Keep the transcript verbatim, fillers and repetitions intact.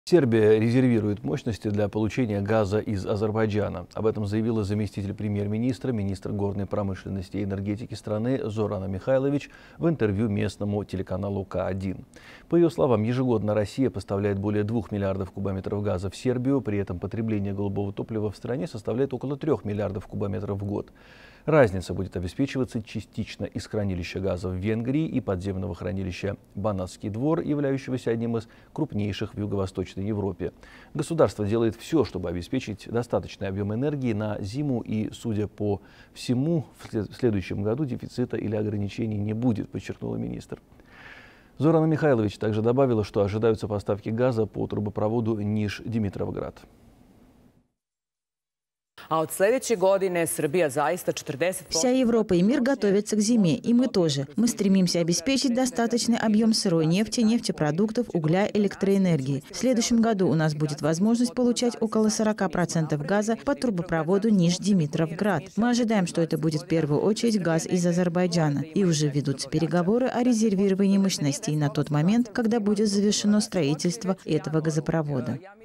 Сербия резервирует мощности для получения газа из Азербайджана. Об этом заявила заместитель премьер-министра, министр горной промышленности и энергетики страны Зорана Михайлович в интервью местному телеканалу К один. По ее словам, ежегодно Россия поставляет более двух миллиардов кубометров газа в Сербию, при этом потребление голубого топлива в стране составляет около трех миллиардов кубометров в год. Разница будет обеспечиваться частично из хранилища газа в Венгрии и подземного хранилища Банатский двор, являющегося одним из крупнейших в Юго-Восточной Европе. Государство делает все, чтобы обеспечить достаточный объем энергии на зиму, и, судя по всему, в следующем году дефицита или ограничений не будет, подчеркнула министр. Зорана Михайлович также добавила, что ожидаются поставки газа по трубопроводу Ниш-Димитровград. Вся Европа и мир готовятся к зиме, и мы тоже. Мы стремимся обеспечить достаточный объем сырой нефти, нефтепродуктов, угля, электроэнергии. В следующем году у нас будет возможность получать около сорока процентов газа по трубопроводу Ниш-Димитровград. Мы ожидаем, что это будет в первую очередь газ из Азербайджана. И уже ведутся переговоры о резервировании мощностей на тот момент, когда будет завершено строительство этого газопровода.